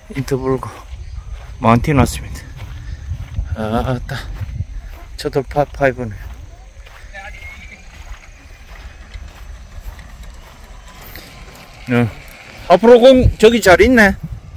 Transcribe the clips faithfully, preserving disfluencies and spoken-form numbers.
인터벌고 마운틴 왔습니다. 아따 저도 파파이브네. 어. 앞으로 공 저기 잘 있네.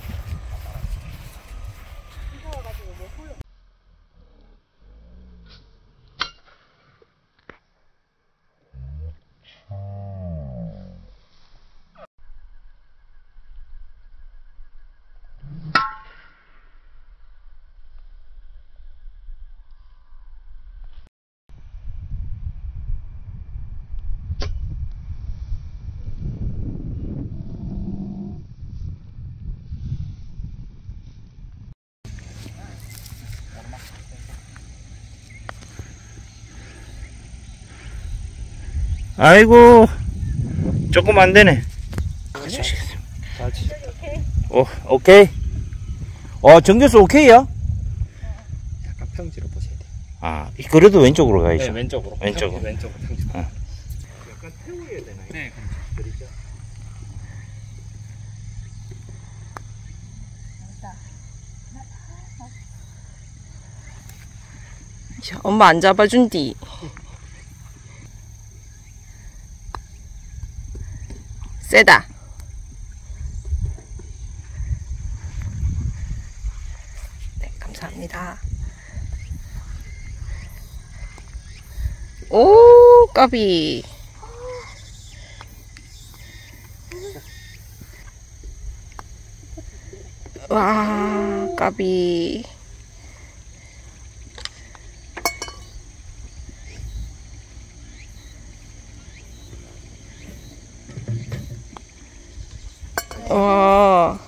아이고 조금 안 되네. 오, 오케이. 어, 정교수 오케이야? 약간 평지로 보셔야 돼요. 아, 그래도 왼쪽으로 가야죠. 네, 왼쪽으로. 왼쪽으로. 왼쪽으로 평지. 어. 약간 태워야 되나요? 네, 그렇죠. 자, 엄마 안 잡아준디. 세다. 네, 감사합니다. 오, 까비. 와, 까비. 와.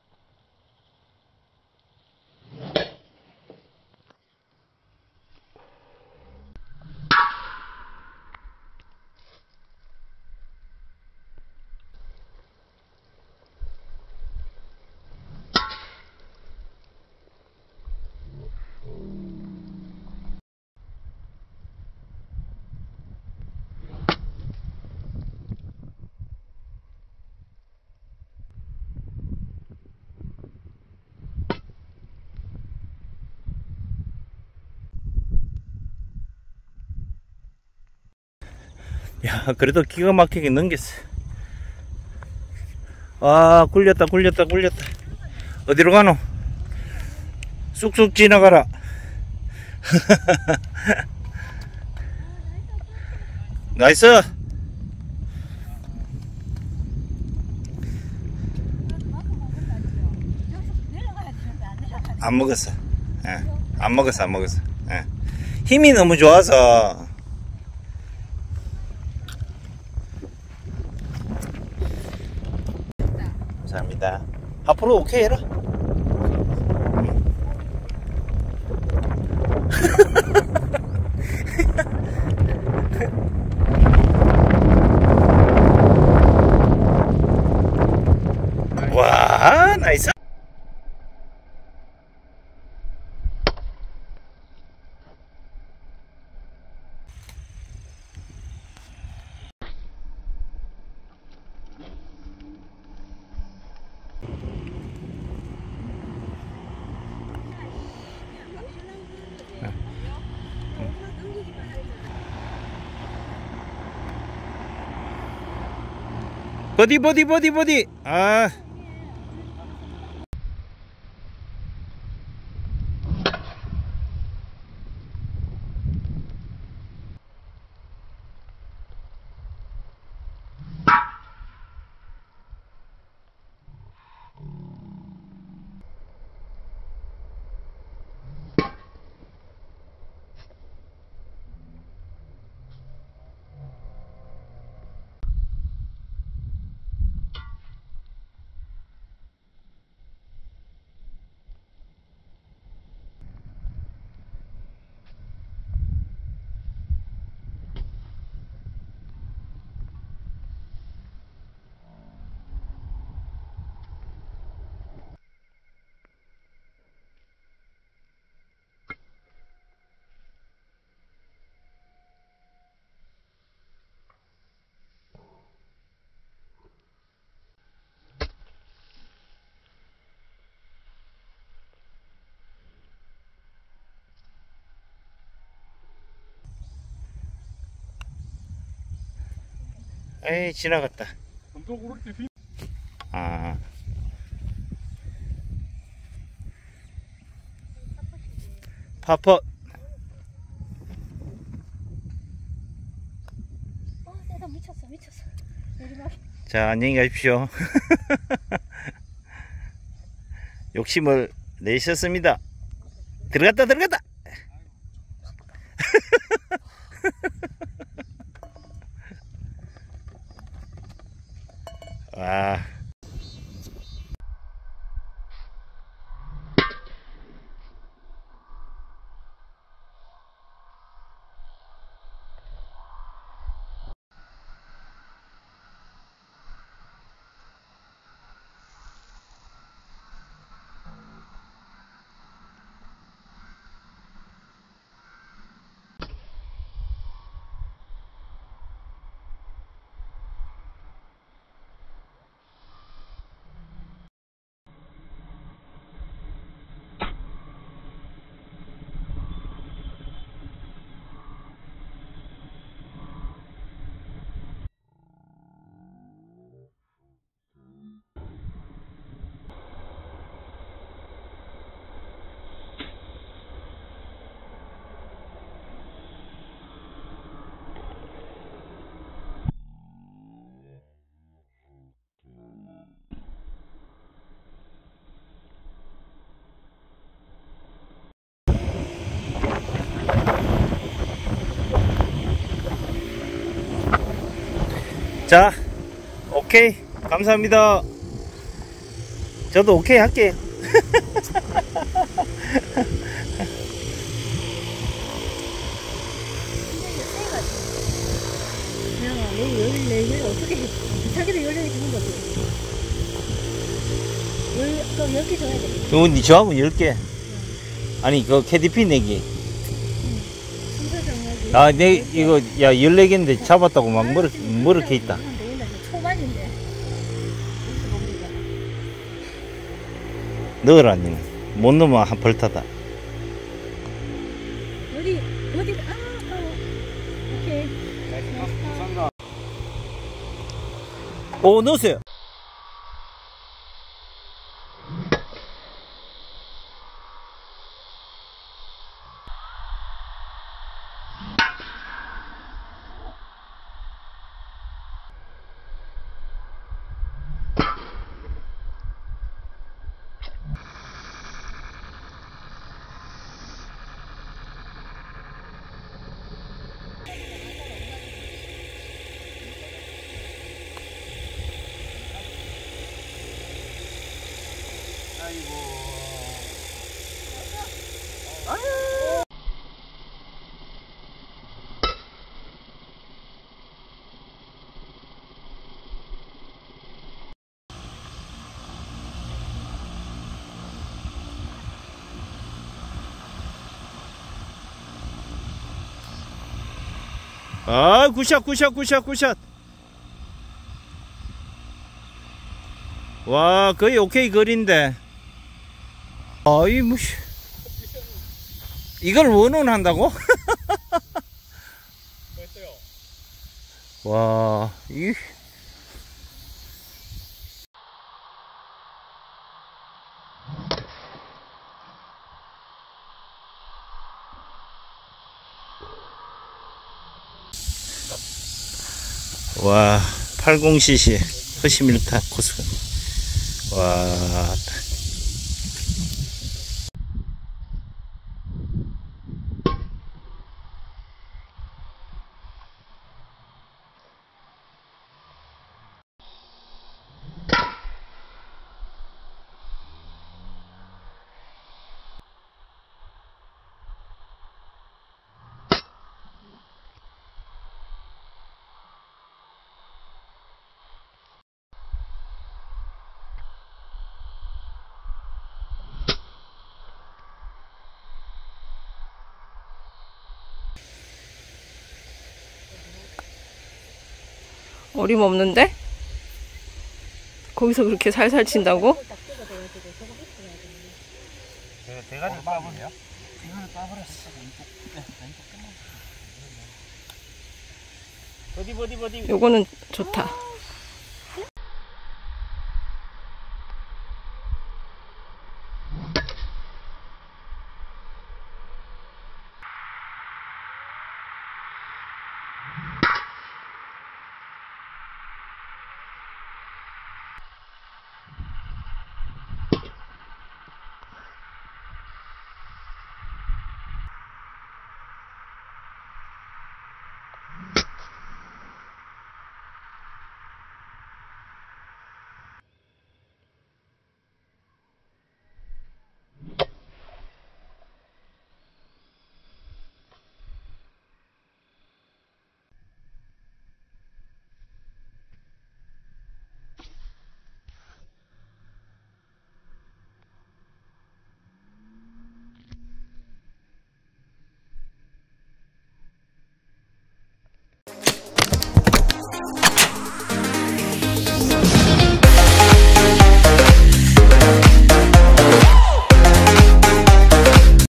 야, 그래도 기가 막히게 넘겼어. 아, 굴렸다, 굴렸다, 굴렸다. 어디로 가노? 쑥쑥 지나가라. 나이스! 안 먹었어. 예, 안 먹었어, 안 먹었어. 예. 힘이 너무 좋아서. 감사합니다. 앞으로 오케이 해라. 와, 나이스. 버디 버디 버디 버디. 아, 에이, 지나갔다. 언덕 오를 때 휘. 아. 파퍼. 어, 내가 미쳤어, 미쳤어. 내리막이. 자, 안녕히 가십시오. 욕심을 내셨습니다. 들어갔다, 들어갔다. 와. 자, 오케이. 감사합니다. 저도 오케이 할게요. 내가 내 열네 개 어떻게 자기도 열네 개 주는 거지? 열, 그럼 열 개 줘야 돼. 어, 니 저하고 열 개. 아니, 그 케이디피 내기. 순서 정하기. 아, 내, 이거, 야, 열네 개인데 잡았다고 막 머르, 머르게 있다. 초반인데. 넣으라, 니는. 못 넣으면 한 벌타다. 어디, 어디, 아, 아까워. 오케이. 오, 넣었어요. 아, 굿샷, 굿샷, 굿샷, 굿샷. 와, 거의 오케이 거리인데. 아이, 뭐, 이걸 원원 한다고? 와, 이. 와, 팔십 씨씨 허심 일 타 코스. 와. 어림없는데? 거기서 그렇게 살살 친다고? 대가리 까보세요. 이거는 까버렸어. 왼쪽, 네, 왼쪽 끝나. 어디 어디 어디. 요거는 좋다.